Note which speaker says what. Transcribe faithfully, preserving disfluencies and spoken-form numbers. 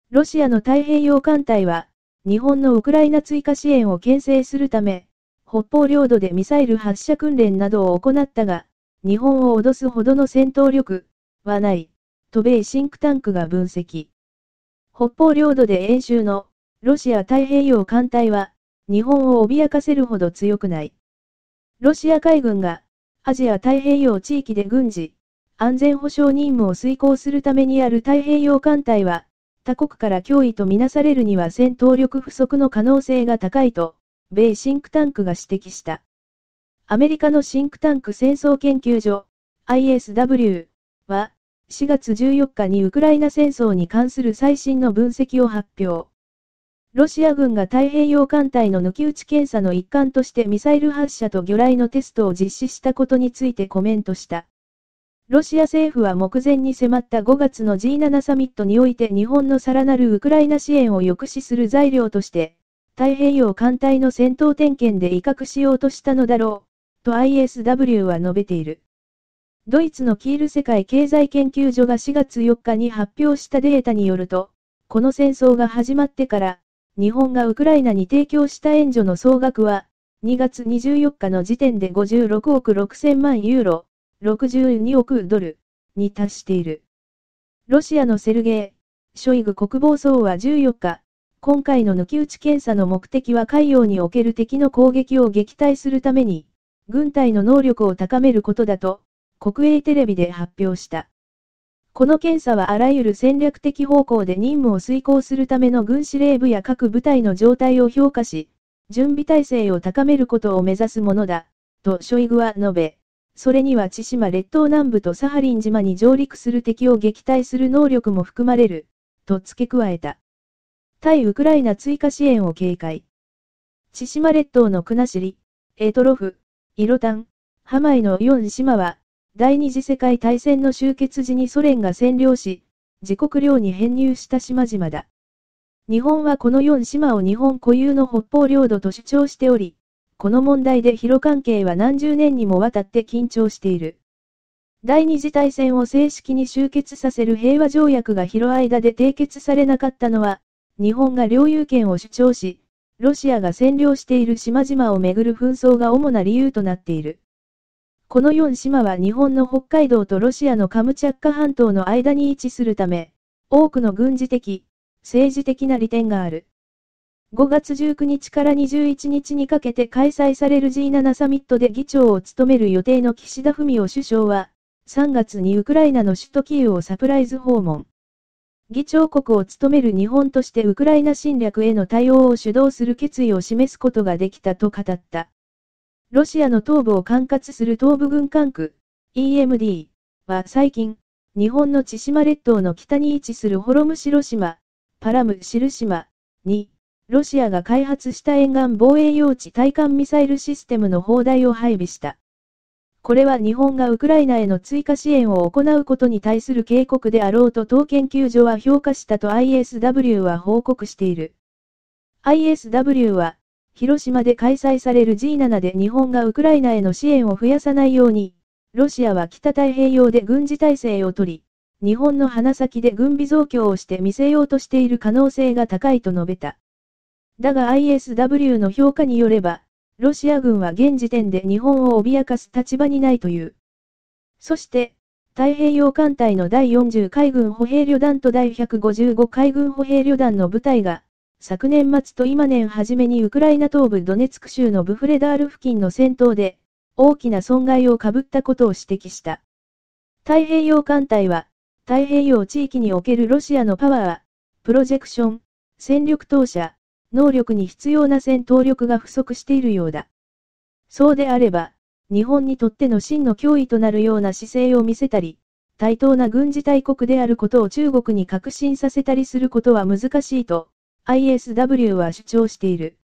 Speaker 1: ロシアの太平洋艦隊は、日本のウクライナ追加支援を牽制するため、北方領土でミサイル発射訓練などを行ったが、日本を脅すほどの戦闘力はない、と米シンクタンクが分析。北方領土で演習のロシア太平洋艦隊は、日本を脅かせるほど強くない。ロシア海軍がアジア太平洋地域で軍事、安全保障任務を遂行するためにある太平洋艦隊は、他国から脅威とみなされるには戦闘力不足の可能性が高いと、米シンクタンクが指摘した。アメリカのシンクタンク戦争研究所、アイエスダブリュー は、しがつじゅうよっかにウクライナ戦争に関する最新の分析を発表。ロシア軍が太平洋艦隊の抜き打ち検査の一環としてミサイル発射と魚雷のテストを実施したことについてコメントした。ロシア政府は目前に迫ったごがつの ジーセブン サミットにおいて日本のさらなるウクライナ支援を抑止する材料として、太平洋艦隊の戦闘点検で威嚇しようとしたのだろう、と アイエスダブリュー は述べている。ドイツのキール世界経済研究所がしがつよっかに発表したデータによると、この戦争が始まってから、日本がウクライナに提供した援助の総額は、にがつにじゅうよっかの時点でごじゅうろくおくろくせんまんユーロ、ろくじゅうにおくドルに達している。ロシアのセルゲイ・ショイグ国防相はじゅうよっか、今回の抜き打ち検査の目的は海洋における敵の攻撃を撃退するために、軍隊の能力を高めることだと、国営テレビで発表した。この検査はあらゆる戦略的方向で任務を遂行するための軍司令部や各部隊の状態を評価し、準備態勢を高めることを目指すものだ、とショイグは述べ、それには千島列島南部とサハリン島に上陸する敵を撃退する能力も含まれる、と付け加えた。対ウクライナ追加支援を警戒。千島列島の国後、エトロフ、イロタン、ハマイのよん島は、第二次世界大戦の終結時にソ連が占領し、自国領に編入した島々だ。日本はこのよん島を日本固有の北方領土と主張しており、この問題で日関係は何十年にもわたって緊張している。第二次大戦を正式に終結させる平和条約が日間で締結されなかったのは、日本が領有権を主張し、ロシアが占領している島々をめぐる紛争が主な理由となっている。このよん島は日本の北海道とロシアのカムチャッカ半島の間に位置するため、多くの軍事的、政治的な利点がある。ごがつじゅうくにちからにじゅういちにちにかけて開催される ジーセブン サミットで議長を務める予定の岸田文雄首相は、さんがつにウクライナの首都キーウをサプライズ訪問。議長国を務める日本としてウクライナ侵略への対応を主導する決意を示すことができたと語った。ロシアの東部を管轄する東部軍管区 イーエムディー は最近、日本の千島列島の北に位置するホロムシロ島、パラムシル島に、ロシアが開発した沿岸防衛用地対艦ミサイルシステムの砲台を配備した。これは日本がウクライナへの追加支援を行うことに対する警告であろうと当研究所は評価したと アイエスダブリュー は報告している。アイエスダブリュー は、広島で開催される ジーセブン で日本がウクライナへの支援を増やさないように、ロシアは北太平洋で軍事態勢を取り、日本の鼻先で軍備増強をして見せようとしている可能性が高いと述べた。だが アイエスダブリュー の評価によれば、ロシア軍は現時点で日本を脅かす立場にないという。そして、太平洋艦隊のだいよんじゅう海軍歩兵旅団とだいひゃくごじゅうご海軍歩兵旅団の部隊が、昨年末と今年初めにウクライナ東部ドネツク州のブフレダール付近の戦闘で、大きな損害を被ったことを指摘した。太平洋艦隊は、太平洋地域におけるロシアのパワー、プロジェクション、戦力投射、能力に必要な戦闘力が不足しているようだ。そうであれば、日本にとっての真の脅威となるような姿勢を見せたり、対等な軍事大国であることを中国に確信させたりすることは難しいと、アイエスダブリュー は主張している。